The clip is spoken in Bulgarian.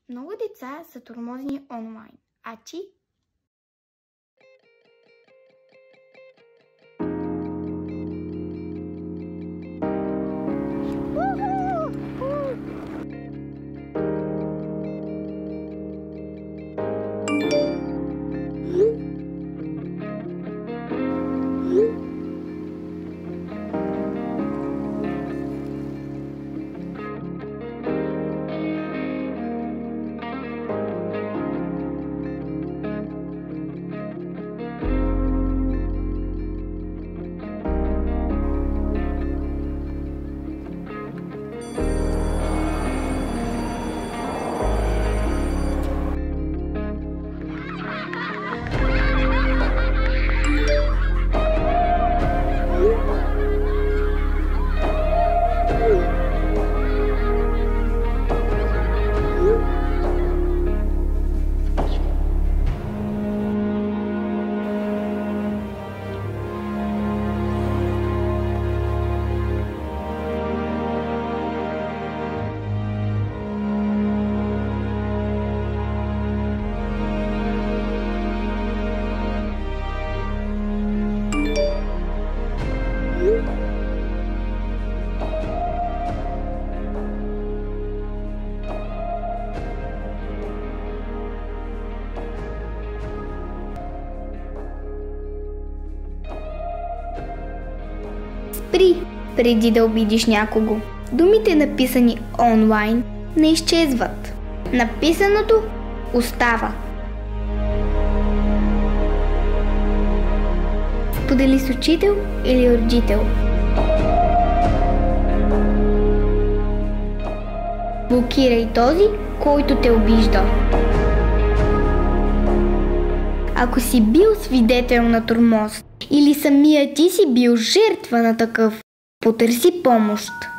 Много деца са тормозени онлайн. А ти? Спри, преди да обидиш някого. Думите, написани онлайн, не изчезват. Написаното остава. Сподели с учител или родител. Блокирай този, който те обижда. Ако си бил свидетел на тормоз или самия ти си бил жертва на такъв, потърси помощ.